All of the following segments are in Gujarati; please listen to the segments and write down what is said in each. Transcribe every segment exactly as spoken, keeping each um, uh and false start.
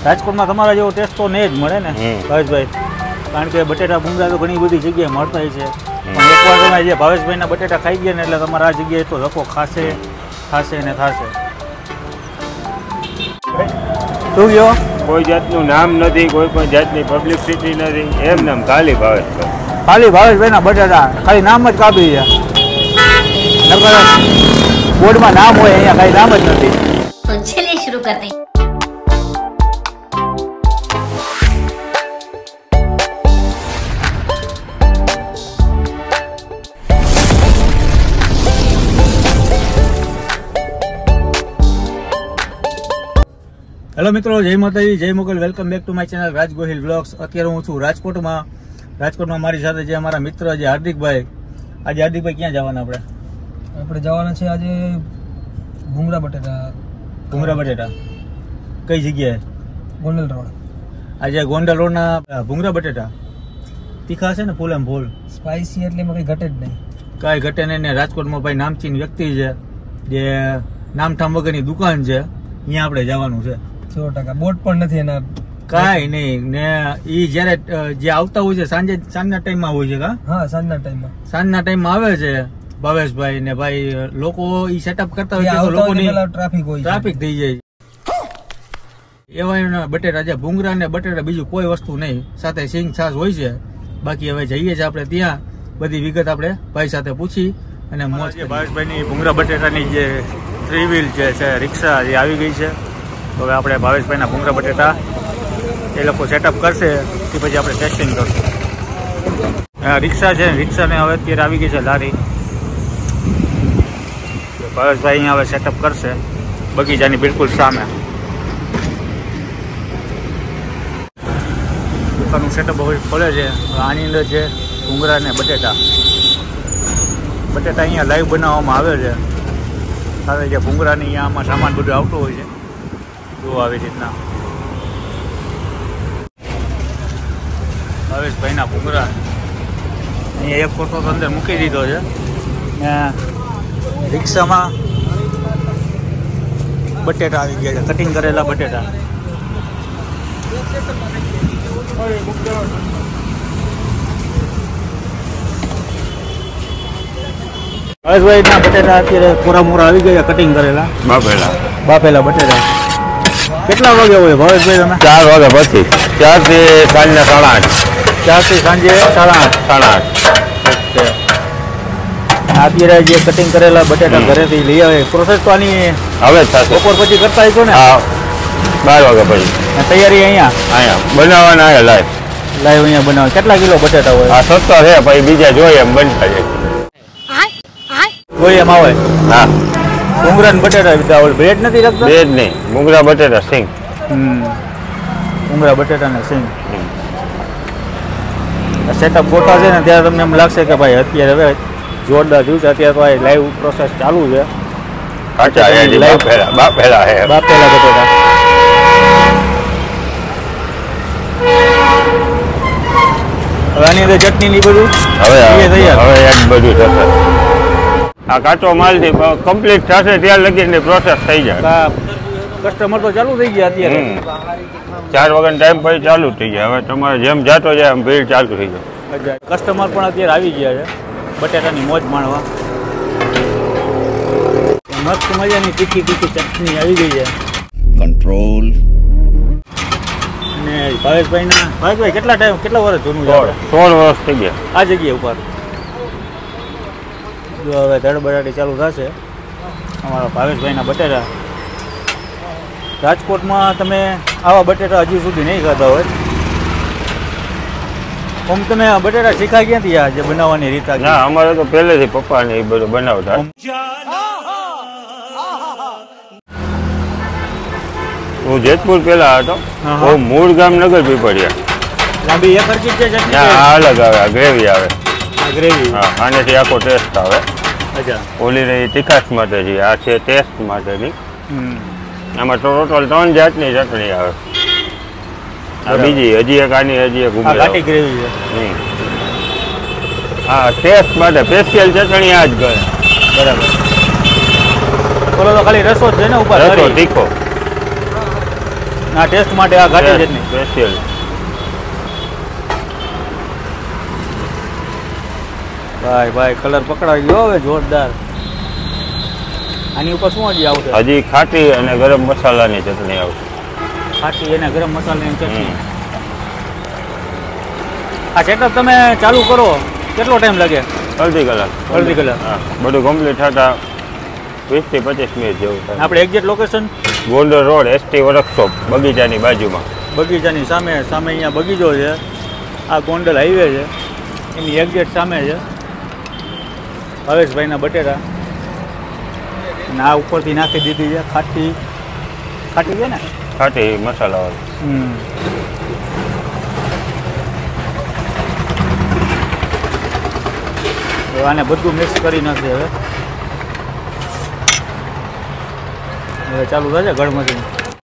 રાજકોટમાં તમારા જેવો ટેસ્ટ તો નહીં જ મળે ને ભાવેશભાઈ, કારણ કે બટેટા ભૂંગળા તો ઘણી બધી જગ્યાએ મળતા છે, પણ એકવાર તમે જે ભાવેશભાઈના બટેટા ખાઈ ગયા ને એટલે તમારા આ જગ્યાએ તો ધક્કો ખાશે ખાશે ને થશે. શું કહો? કોઈ જાતનું નામ નથી, કોઈ પણ જાતની પબ્લિસિટી નથી, એમ નામ ખાલી ભાવેશભાઈ. ખાલી ભાવેશભાઈના બટેટા, ખાલી નામ જ કાપી છે. નકર બોર્ડમાં નામ હોય, અહીંયા કાંઈ નામ જ નથી. તો ચલિए शुरू करते हैं. હેલો મિત્રો, જય માતાજી, જય Mogal. Welcome back to my channel Raj Gohil vlogs. અત્યારે હું છું રાજકોટમાં. રાજકોટમાં મારી સાથે જે અમારા મિત્ર છે હાર્દિકભાઈ. આજે હાર્દિકભાઈ ક્યાં જવાના આપણે? આપણે જવાના છે આજે ભૂંગળા બટેટા. ભૂંગળા બટેટા કઈ જગ્યાએ? ગોંડલ રોડ. આજે ગોંડલ રોડના ભૂંગળા બટેટા તીખા છે ને, ફૂલ એમ ફૂલ સ્પાઇસી, એટલે એમાં કંઈ ઘટે જ નહીં. કાંઈ ઘટે નહીં ને. રાજકોટમાં ભાઈ નામચીન વ્યક્તિ છે, જે નામઠામ વગરની દુકાન છે, અહીંયા આપણે જવાનું છે. સો ટકા બોટ પણ નથી એના, કાંઈ નહીં ને. એ જયારે જે આવતા હોય છે સાંજે, સાંજના ટાઈમમાં હોય છે કા? હા, સાંજના ટાઈમમાં સાંજના ટાઈમમાં આવે છે ભાવેશભાઈ ને ભાઈ. લોકો ઈ સેટઅપ કરતા હોય તો લોકોની ટ્રાફિક હોય, ટ્રાફિક થઈ જાય. એવા બટેટા છે, ભૂંગળા ને બટેટા, બીજું કોઈ વસ્તુ નહીં. સાથે સિંગ છાશ હોય છે. બાકી હવે જઈએ છીએ આપણે ત્યાં, બધી વિગત આપણે ભાઈ સાથે પૂછી અને મોજ. ભાવેશભાઈની ભૂંગળા બટેટાની જે થ્રી વ્હીલ જે છે રિક્ષા જે આવી ગઈ છે. તો હવે આપણે ભાવેશભાઈના ભૂંગળા બટેટા એ લોકો સેટઅપ કરશે, તે પછી આપણે ટેસ્ટિંગ કરશું. રિક્ષા છે, રિક્ષાને હવે અત્યારે આવી ગઈ છે લારી. ભાવેશભાઈ અહીંયા હવે સેટઅપ કરશે બગીચાની બિલકુલ સામે. દુકાનનું સેટઅપ હવે ખોલે છે. આની અંદર છે ભૂંગળા ને બટેટા. બટેટા અહીંયા લાઈવ બનાવવામાં આવે છે. સાથે જે ભૂંગળાની અહીંયા આમાં સામાન બધું આવતો હોય છે, જો આવી રીતના. ભાવેશભાઈના ભૂંગળા અહીંયા એક ફોટો અંદર મૂકી દીધો છે ને. રિક્ષામાં બટેટા આવી ગયા છે, કટિંગ કરેલા બટેટા. ભાવેશભાઈના બટેટા અત્યારે કોરા મોરા આવી ગયા, કટિંગ કરેલા બાફેલા બાફેલા બટેટા. કેટલા વાગે હોય ભાવેશભાઈ તમે? ચાર વાગે પછી, ચાર થી સાંજના સાડા આઠ. ચાર થી સાંજે સાડા આઠ સાડા આઠ. અત્યારે જે કટિંગ કરેલા બટેટા ઘરેથી લઈ આવે. પ્રોસેસ તો આની હવે થશે, બપોર પછી કરતા હશો ને? હા, બાર વાગે પછી. તૈયારી અહીંયા અહીંયા બનાવવાના, અહીંયા લાઈવ લાઈવ અહીંયા બનાવે. કેટલા કિલો બટેટા હોય? આ સત્તર છે, પછી બીજા જોઈએ એમ બનતા જાય. કોઈ એમ આવે? હા, ભૂંગળા ને બટેટા બધા હોય. બ્રેડ નથી રાખતા? બે જ નહીં, ભૂંગળા બટેટા સિંગ. હમ, ભૂંગળા બટેટા ને સિંગ. સેટઅપ ગોઠવા છે ને ત્યારે તમને એમ લાગશે કે ભાઈ અત્યારે હવે જોરદાર થયું છે. અત્યારે તો આ લાઈવ પ્રોસેસ ચાલુ છે. કાચા બાફેલા બાફેલા હે, બાફેલા બટેટા. હવે આની અંદર ચટણી ની બધું હવે તૈયાર. હવે એક બધું થશે. આ કાચો માલ થી કમ્પ્લીટ થશે ત્યાં લગીની પ્રોસેસ થઈ જાય. કસ્ટમર તો ચાલુ થઈ ગયા અત્યારે. ચાર વાગ્યાનો ટાઈમ પછી ચાલુ થઈ જાય. હવે તમારે જેમ જાતો જાય એમ ભીડ ચાલુ થઈ જાય. કસ્ટમર પણ અત્યારે આવી ગયા છે બટેટાની મોજ માણવા. મસ્ત મજાની તીખી તીખી ચટણી આવી ગઈ છે. કંટ્રોલ. અને ભાવેશભાઈના ભાવેશભાઈ કેટલા ટાઈમ કેટલા વર્ષ જૂનું છે? સોળ વર્ષ થઈ ગયા આ જગ્યા ઉપર. જો હવે ધડબડાટી ચાલુ થશે અમારા ભાવેશભાઈના બટેટા. રાજકોટમાં તમે આવા બટેટા હજુ સુધી નહીં ખાતા હોય. આમ તમે બટેટા શીખા ક્યાંથી આ જે બનાવવાની રીત? ના, અમારે તો પહેલેથી પપ્પા ને એ બધું બનાવતા. હું જેતપુર પેલા હતો, હું મૂળ ગામ નગર પીપળિયા. લાંબી એક હરકી છે ચટણી? ના, અલગ આવે, ગ્રેવી આવે. ગ્રેવી? હા, આનેથી આખો ટેસ્ટ આવે. અચ્છા. ઓલી રહી તીખાશ માટે છે, આ છે ટેસ્ટ માટેની. આમાં ટોટલ ત્રણ જાતની ચટણી આવે. આ બીજી હજી એક આની હજી એક ઘાટી ગ્રેવી છે. હા, ટેસ્ટ માટે સ્પેશિયલ ચટણી આ જ ગયો. બરાબર. બોલો તો ખાલી રસો જ છે ને ઉપર? રસો તીખો. ના ટેસ્ટ માટે આ ઘાટી ચટણી સ્પેશિયલ. ભાઈ ભાઈ કલર પકડાવી ગયો હવે જોરદાર. આની ઉપર શું હજી આવશે? હજી ખાટી અને ગરમ મસાલાની ચટણી આવશે. ખાટી અને ગરમ મસાલાની ચટણી. આ સેટઅપ તમે ચાલુ કરો કેટલો ટાઈમ લાગે? અડધી કલાક. અડધી કલાક. હા, બધું કમ્પ્લીટ થતા વીસ થી પચીસ મિનિટ જેવું થાય. આપણે exact location Gondal road ST workshop બગીચાની બાજુમાં. બગીચાની સામે સામે અહીંયા બગીચો છે. આ ગોંડલ હાઈવે છે એની એક્ઝેક્ટ સામે છે ભાવેશભાઈના બટેટા. અને આ ઉપરથી નાખી દીધી છે ખાટી ખાટી છે ને ખાટી મસાલાવાળી. હમ હવે આને બધું મિક્સ કરી નાખીએ. હવે હવે ચાલુ થશે ગળમાંથી.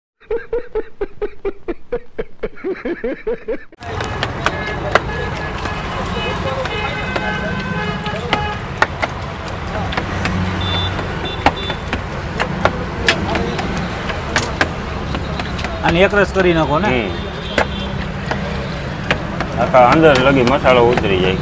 આને એક રસ કરી નાખો ને. આખા અંદર લગી મસાલો ઉતરી જાય.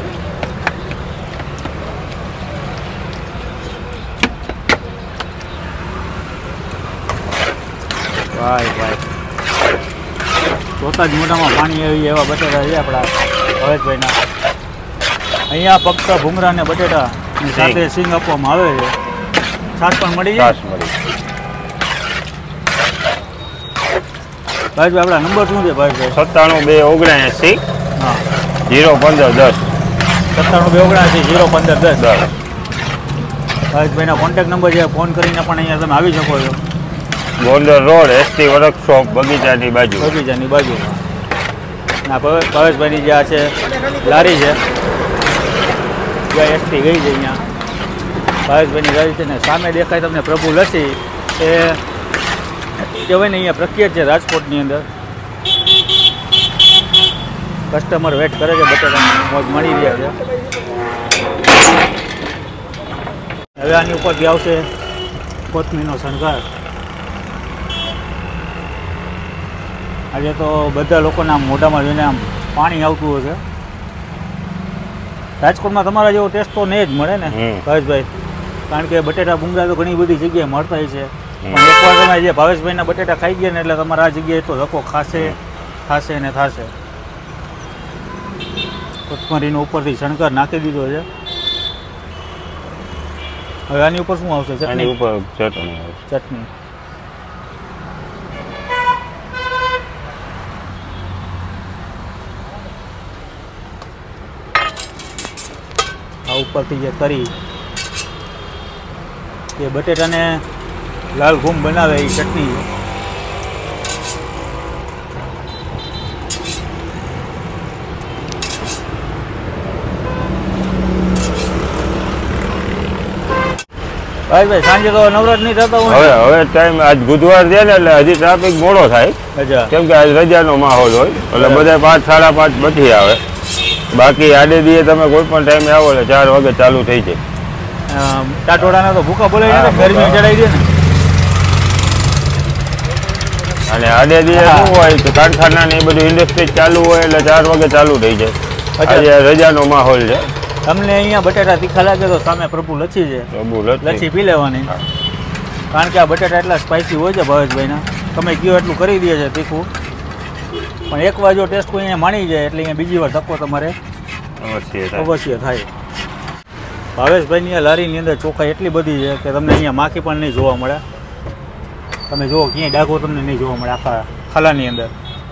ભાઈ ભાઈ જોતા જ મોઢામાં પાણી આવી એવા બટેટા છે આપણા ભવેશભાઈના. અહીંયા ફક્ત ભૂંગળા ને બટેટા સાથે સિંગ આપવામાં આવે છે. છાશ પણ મળી જાય. છાશ મળી. ભાઈ આપણા નંબર શું છે ભાઈ? સત્તાણું બે ઓગણએંસી હા જીરો પંદર દસ. સત્તાણું બે ઓગણસી જીરો પંદર દસ. દસ. ભાવેશભાઈના કોન્ટેક્ટ નંબર છે. ફોન કરીને પણ અહીંયા તમે આવી શકો છો. ગોંડલ રોડ એસટી વર્કશોપ બગીચાની બાજુ. બગીચાની બાજુ. ના ભાવેશભાઈની જે આ છે લારી છે જ્યાં એસટી ગઈ છે અહીંયા ભાવેશભાઈની લારી છે ને સામે દેખાય તમને પ્રભુ લસ્સી એ કહેવાય ને અહીંયા પ્રખ્યાત છે રાજકોટની અંદર. કસ્ટમર વેટ કરે છે બટેટાની મોજ મળી રહ્યા છે. હવે આની ઉપરથી આવશે કોથમીરનો શણગાર. આજે તો બધા લોકોના મોઢામાં જોઈને આમ પાણી આવતું હશે. રાજકોટમાં તમારા જેવો ટેસ્ટ તો નહીં જ મળે ને ભાવેશભાઈ, કારણ કે બટેટા ભૂંગળા તો ઘણી બધી જગ્યાએ મળતા હોય છે. પણ એકવાર તમે જે ભાવેશભાઈના બટેટા ખાઈ ગયા ને એટલે તમારા આ જગ્યાએ તો ધક્કો ખાશે ખાશે ને થશે. કોથમરીનો ઉપરથી શણગાર નાખી દીધો છે. હવે આની ઉપર શું આવશે? આની ઉપર ચટણી આવશે. ચટણી. આ ઉપરથી જે તરી એ બટેટાને લાલ ઘૂમ બનાવે એ ચટણી. ભાઈ ભાઈ સાંજે તો નવરાત નહીં થતા હોય. હવે હવે ટાઈમ આજ બુધવાર છે ને એટલે હજી ટ્રાફિક મોડો થાય. અચ્છા. કેમ કે આજ રજાનો માહોલ હોય એટલે બધા પાંચ સાડા પાંચ પછી આવે. બાકી આડે દીએ તમે કોઈ પણ ટાઈમે આવો એટલે ચાર વાગે ચાલુ થઈ જાય. ટાટોડાના તો ભૂખા બોલાવી ને ગરમી ચડાવી દે ને. અને આડે દીએ શું હોય કે કારખાના ને એ બધું ઇન્ડસ્ટ્રી ચાલુ હોય એટલે ચાર વાગે ચાલુ થઈ જાય. આજે રજાનો માહોલ છે. તમને અહીંયા બટેટા તીખા લાગે તો સામે પ્રભુ લચ્છી છે. પ્રભુ લચ્છી પી લેવાની. કારણ કે આ બટેટા એટલા સ્પાઇસી હોય છે ભાવેશભાઈના. તમે કયો એટલું કરી દે છે તીખું. પણ એક વાર જો ટેસ્ટ કોઈ અહીંયા માણી જાય એટલે અહીંયા બીજી વાર ધક્કો તમારે અવશ્ય થાય. ભાવેશભાઈની આ લારીની અંદર ચોખાઈ એટલી બધી છે કે તમને અહીંયા માખી પણ નહીં જોવા મળે. તમે જુઓ ક્યાંય ડાઘો તમને નહીં જોવા મળે આખા ખાલાની અંદર.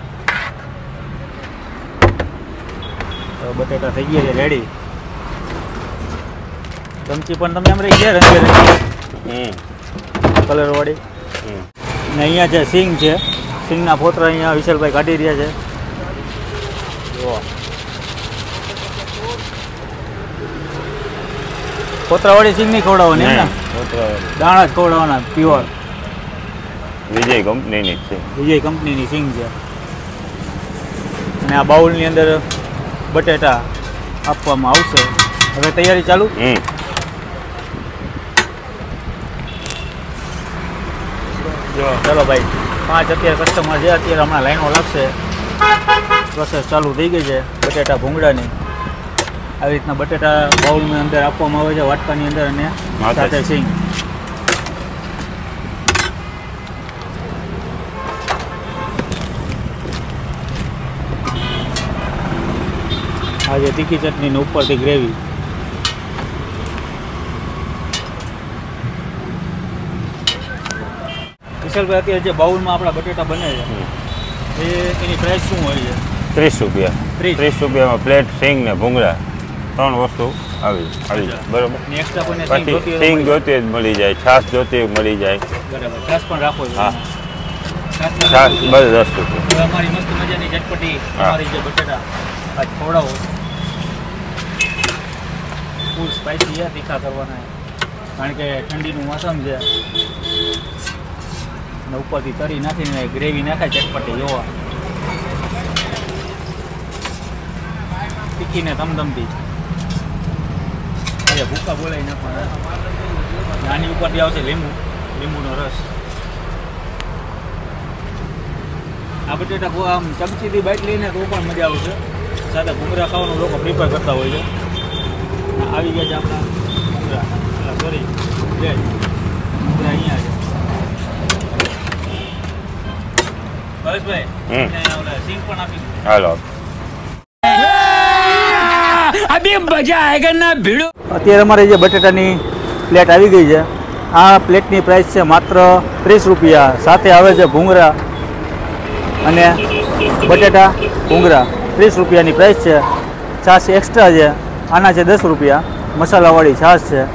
તો બટેટા થઈ ગયા છે રેડી. ચમચી પણ તમે એમ રહી ગયા રંગબેરંગી કલર વાળી. ને અહીંયા છે સિંગ છે. સિંગના ફોતરા અહીંયા વિશાલભાઈ કાઢી રહ્યા છે. જુઓ ફોતરાવાળી સિંગ નહીં ખવડાવવાની એમ ને? દાણા જ ખવડાવવાના પ્યોર. વિજય કંપનીની છે. વિજય કંપનીની સિંગ છે. અને આ બાઉલની અંદર બટેટા આપવામાં આવશે. હવે તૈયારી ચાલુ. ચાલો ભાઈ. પાંચ અત્યારે કસ્ટમર છે. અત્યારે હમણાં લાઈનો લાગશે. પ્રોસેસ ચાલુ થઈ ગઈ છે બટેટા ભૂંગળાની. આવી રીતના બટેટા બાઉલની અંદર આપવામાં આવે છે, વાટકાની અંદર, અને સાથે સિંગ. આજે તીખી ચટણી ને ઉપરથી ગ્રેવી. વિશાલભાઈ, અત્યારે જે બાઉલમાં આપણા બટેટા બને છે એ એની પ્રાઇસ શું હોય છે? ત્રીસ રૂપિયા. ત્રીસ રૂપિયામાં પ્લેટ, સિંગ ને ભૂંગળા ત્રણ વસ્તુ આવી આવી જાય. બરોબર. એક્સ્ટ્રા કોઈને પછી સિંગ જોતી જ મળી જાય, છાશ જોતી મળી જાય. બરાબર. છાશ પણ રાખો છો? હા, છાશ બસ દસ રૂપિયા. અમારી મસ્ત મજાની ચટપટી અમારી જે બટેટા આજ ખવડાવો. ફૂલ સ્પાઈસી છે, તીખા કરવાના, કારણ કે ઠંડીનું મોસમ છે. અને ઉપરથી તરી નાખીને ગ્રેવી નાખાય ચટપટી જોવા, તીખીને ધમધમતી. અરે ભૂકા બોલાવી નાખવાના. આની ઉપરથી આવશે લીંબુ, લીંબુનો રસ. આ બટેટા આમ ચમચીથી બાઈટ લઈને તો પણ મજા આવશે. સાથે ભૂંગળા ખાવાનું લોકો પ્રિફર કરતા હોય છે. આવી ગયા છે આપણા ભૂંગળા. સોરી, જય ભૂંગળા અહીંયા છે. ભાવેશભાઈ, સિંગ પણ આપી દો. હાલો. અત્યારે અમારી જે બટેટાની પ્લેટ આવી ગઈ છે. આ પ્લેટની પ્રાઇસ છે માત્ર ત્રીસ રૂપિયા. સાથે આવે છે ભૂંગળા અને બટેટા ભૂંગળા. ત્રીસ રૂપિયાની પ્રાઇસ છે. છાશ એક્સ્ટ્રા છે, આના છે દસ રૂપિયા. મસાલાવાળી છાશ છે.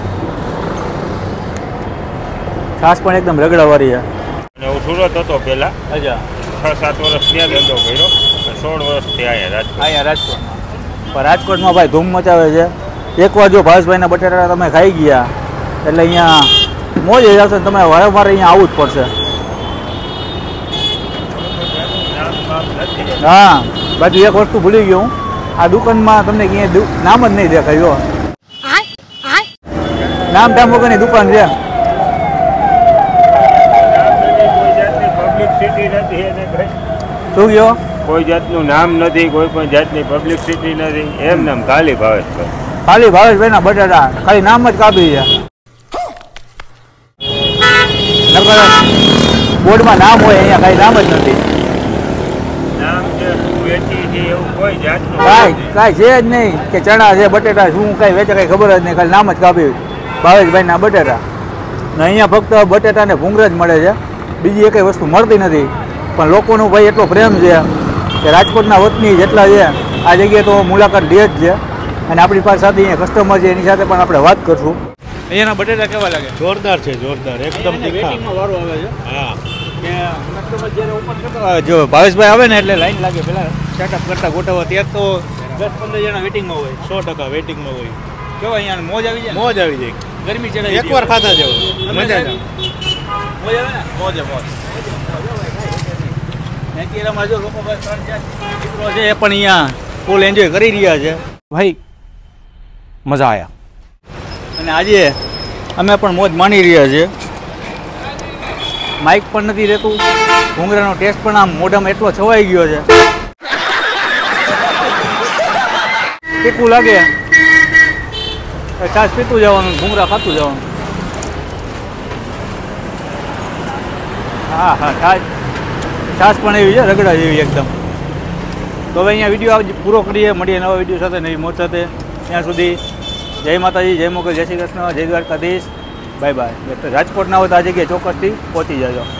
છાશ પણ એકદમ રગડાવાળી છે. હું સુરત હતો પહેલાં. અચ્છા. છ સાત વર્ષ ત્યાં ધંધો કર્યો. સોળ વર્ષથી અહીંયા રાજકોટ. અહીંયા રાજકોટ. પણ રાજકોટમાં ભાઈ ધૂમ મચાવે છે. એકવાર જો ભાવેશભાઈના બટેટા તમે ખાઈ ગયા એટલે અહીંયા મોજ જ આવશે. તમે વારંવાર અહીંયા આવવું જ પડશે. હા, બાકી એક વસ્તુ ભૂલી ગયો હું. આ દુકાનમાં તમને ક્યાંય નામ જ નહીં દેખાય. નામ ટામ વગરની દુકાન છે. શું કહ્યો? કોઈ જાતનું નામ નથી, કોઈ પણ જાતની પબ્લિસિટી નથી. એમ નામ ખાલી ભાવેશભાઈ. ખાલી ભાવેશભાઈના બટાટા, ખાલી નામ જ કાપી છે. બોર્ડમાં નામ હોય, અહીંયા કાંઈ નામ જ નથી. નામ છે વેચી છે એવું કોઈ જાતનું કાંઈ કાંઈ છે જ નહીં કે ચણા છે, બટેટા શું કાંઈ વેચે કાંઈ ખબર જ નહીં. ખાલી નામ જ કાપી ભાવેશભાઈના બટેટા. ને અહીંયા ફક્ત બટેટા ને ભૂંગળા જ મળે છે, બીજી એકેય વસ્તુ મળતી નથી. પણ લોકોનો ભાઈ એટલો પ્રેમ છે કે રાજકોટના વતની જેટલા છે આ જગ્યાએ તો મુલાકાત લે જ છે. અને આપણી પાસે સાથે અહીંયા કસ્ટમર છે, એની સાથે પણ આપણે વાત કરશું. અહીંયાના બટેટા કેવા લાગે? જોરદાર છે, જોરદાર, એકદમ તીખા. વારો આવે છે. હા, કે કસ્ટમર જ્યારે ઓપન કરતા જો ભાવેશભાઈ આવે ને એટલે લાઈન લાગે. પેલા સેટઅપ કરતા ગોઠવવા ત્યાં તો દસ પંદર જણા વેટિંગમાં હોય. સો ટકા વેટિંગમાં હોય. કેવા અહીંયા મોજ આવી જાય? મોજ આવી જાય. ગરમી ચડાવી એકવાર ખાધા જેવું મજા આવે. મોજ આવે ને? મોજે મોજ. અત્યારમાં જો લોકો બસ ત્રણ ચાર મિત્રો છે એ પણ અહીંયા ફૂલ એન્જોય કરી રહ્યા છે ભાઈ. મજા આવ્યા. અને આજે અમે પણ મોજ માણી રહ્યા છીએ. માઇક પણ નથી રહેતું. ભૂંગળાનો ટેસ્ટ પણ આમ મોઢામાં એટલો છવાઈ ગયો છે. તીખું લાગે, છાશ પીતું જવાનું, ભૂંગળા ખાતું જવાનું. હા હા, છાશ છાશ પણ એવી છે, રગડા જેવી એકદમ. તો હવે અહીંયા વિડીયો પૂરો કરીએ. મળીએ નવા વિડીયો સાથે, નવી મોજ સાથે. ત્યાં સુધી જય માતાજી, જય મોગલ, જય શ્રી કૃષ્ણ, જય દ્વારકાધીશ. Bye bye. રાજકોટ ના હોય તો આ જગ્યાએ ચોક્કસથી પહોંચી જજો.